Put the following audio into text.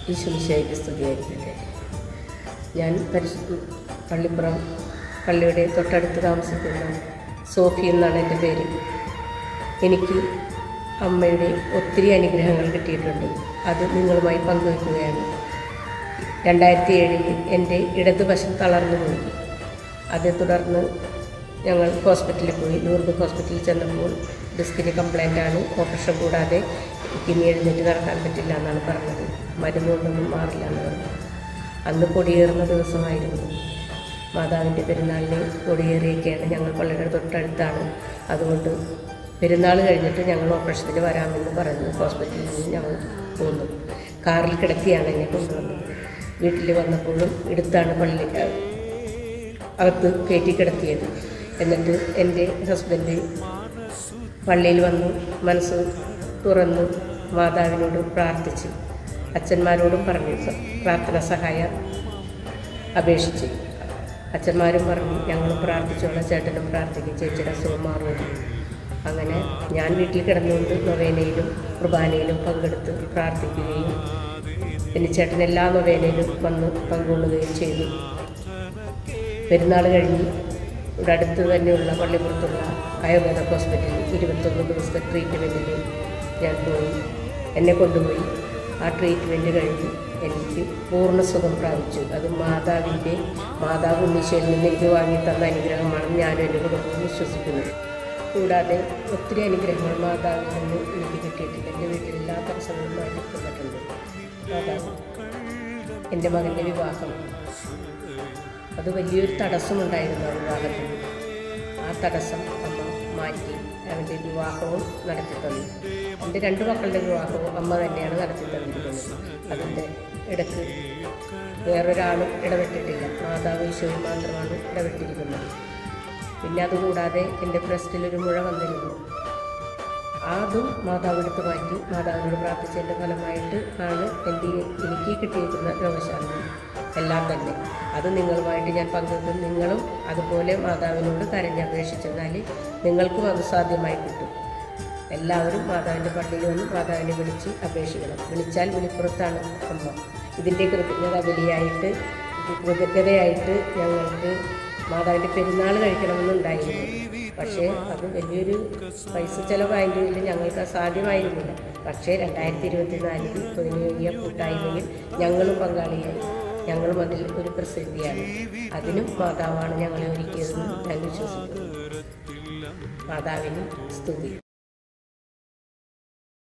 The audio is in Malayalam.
ഈശോമിശിഹായ്ക്ക് സ്തുതിയായിരിക്കട്ടെ. ഞാൻ പള്ളിപ്പുറം പള്ളിയുടെ തൊട്ടടുത്ത് താമസിക്കുന്ന സോഫി എന്നാണ് എൻ്റെ പേര്. എനിക്ക് അമ്മയുടെ ഒത്തിരി അനുഗ്രഹങ്ങൾ കിട്ടിയിട്ടുണ്ട്. അത് നിങ്ങളുമായി പങ്കുവയ്ക്കുകയാണ്. 2007 എൻ്റെ ഇടതുവശം തളർന്നു പോയി. അതേ തുടർന്ന് ഞങ്ങൾ ഹോസ്പിറ്റലിൽ പോയി. ലൂർദ് ഹോസ്പിറ്റലിൽ ചെന്നപ്പോൾ ഡിസ്കിന് കംപ്ലൈൻ്റാണ്, ഓപ്പറേഷൻ കൂടാതെ ഇനി എഴുന്നേറ്റ് നടക്കാൻ പറ്റില്ല എന്നാണ് പറഞ്ഞത്. മരുന്നുകൊണ്ടൊന്നും മാറില്ല എന്ന് പറഞ്ഞു. അന്ന് കൊടിയേറുന്ന ദിവസമായിരുന്നു. മാതാവിൻ്റെ പെരുന്നാളിന് കൊടിയേറിയൊക്കെയാണ്. ഞങ്ങൾ പള്ളിയുടെ തൊട്ടടുത്താണ്. അതുകൊണ്ട് പെരുന്നാൾ കഴിഞ്ഞിട്ട് ഞങ്ങൾ ഓപ്പറേഷത്തിന് വരാമെന്ന് പറഞ്ഞു ഹോസ്പിറ്റലിൽ നിന്ന് ഞങ്ങൾ പോന്നു. കാറിൽ കിടത്തിയാണ് എന്നെ കൊണ്ടുവന്നത്. വീട്ടിൽ വന്നപ്പോഴും എടുത്താണ് പള്ളി അകത്ത് കയറ്റി കിടത്തിയത്. എന്നിട്ട് എൻ്റെ ഹസ്ബൻഡ് പള്ളിയിൽ വന്നു മനസ്സ് തുറന്ന് മാതാവിനോട് പ്രാർത്ഥിച്ച്, അച്ഛന്മാരോടും പറഞ്ഞു പ്രാർത്ഥന സഹായം അപേക്ഷിച്ച്. അച്ഛന്മാരും പറഞ്ഞു ഞങ്ങളും പ്രാർത്ഥിച്ചോളാം, ചേട്ടനും പ്രാർത്ഥിക്കും, ചേച്ചിയുടെ അസുഖം മാറുമല്ലോ. അങ്ങനെ ഞാൻ വീട്ടിൽ കിടന്നുകൊണ്ട് നൊവേനയിലും കുർബാനയിലും പങ്കെടുത്ത് പ്രാർത്ഥിക്കുകയും പിന്നെ ചേട്ടൻ എല്ലാ നൊവേനയിലും വന്ന് പങ്കുകൊള്ളുകയും ചെയ്തു. പെരുന്നാൾ കഴിഞ്ഞ് ഇവിടെ അടുത്ത് തന്നെയുള്ള പള്ളിപ്പുറത്തുള്ള ആയുർവേദ ഹോസ്പിറ്റലിൽ 21 ദിവസത്തെ ട്രീറ്റ്മെൻറ്റിന് ഞാൻ പോയി. എന്നെ കൊണ്ടുപോയി. ആ ട്രീറ്റ്മെൻറ്റ് കഴിഞ്ഞ് എനിക്ക് പൂർണ്ണ സുഖം പ്രാപിച്ചു. അത് മാതാവ് ഉണ്ണീശോയിൽ നിന്ന് എനിക്ക് വാങ്ങിത്തന്ന അനുഗ്രഹമാണെന്ന് ഞാനും എൻ്റെ കുടുംബവും വിശ്വസിക്കുന്നത്. കൂടാതെ ഒത്തിരി അനുഗ്രഹങ്ങൾ മാതാവിൽ നിന്ന് എനിക്ക് കിട്ടിയിട്ടുണ്ട്. എൻ്റെ വീട്ടിൽ എല്ലാ തടസ്സങ്ങളും മാറ്റിത്തന്നിട്ടുണ്ട് മാതാവ്. എൻ്റെ മകൻ്റെ വിവാഹം അത് വലിയൊരു തടസ്സമുണ്ടായിരുന്നു. ആ വിവാഹത്തിന് ആ തടസ്സം അമ്മ മാറ്റി അവൻ്റെ വിവാഹവും നടത്തി തന്നു. എൻ്റെ 2 മക്കളുടെ വിവാഹവും അമ്മ തന്നെയാണ് നടത്തി തന്നിരിക്കുന്നത്. അതിൻ്റെ ഇടയ്ക്ക് വേറൊരാളും ഇടപെട്ടിട്ടില്ല. മാതാവ് ഈശോയും മാത്രമാണ് ഇടപെട്ടിരിക്കുന്നത്. പിന്നെ അതുകൂടാതെ എൻ്റെ ബ്രസ്റ്റിലൊരു മുഴ വന്നിരുന്നു. അതും മാതാവ് എടുത്ത് മാറ്റി. മാതാവിനോട് പ്രാർത്ഥിച്ചതിൻ്റെ ഫലമായിട്ട് ആണ് എനിക്ക് കിട്ടിയിരിക്കുന്ന രോഗശാന്തി എല്ലാം തന്നെ. അത് നിങ്ങളുമായിട്ട് ഞാൻ പങ്കുവെക്കും. നിങ്ങളും അതുപോലെ മാതാവിനോട് കരഞ്ഞപേക്ഷിച്ചെന്നാൽ നിങ്ങൾക്കും അത് സാധ്യമായി കിട്ടും. എല്ലാവരും മാതാവിൻ്റെ പള്ളിയിൽ വന്ന് മാതാവിനെ വിളിച്ച് അപേക്ഷിക്കണം. വിളിച്ചാൽ വിളിപ്പുറത്താണ് അമ്മ. ഇതിൻ്റെ കൃതജ്ഞതയായിട്ട് ഞങ്ങൾക്ക് മാതാവിൻ്റെ പെരുന്നാൾ കഴിക്കണമെന്നുണ്ടായിരുന്നു. പക്ഷേ അത് വലിയൊരു പൈസ ചിലവായെങ്കിലും ഞങ്ങൾക്ക് സാധ്യമായിരുന്നില്ല. പക്ഷേ 2024 പൊതുനിയോഗിയ കൂട്ടായ്മയിൽ ഞങ്ങളും പങ്കാളിയായി. ഞങ്ങളും അതിൽ ഒരു പ്രസിദ്ധിയാണ്. അതിനും മാതാവാണ് ഞങ്ങളെ ഒരുക്കിയതെന്ന് ഞാൻ വിശ്വസിക്കുന്നു. മാതാവിന് സ്തുതി.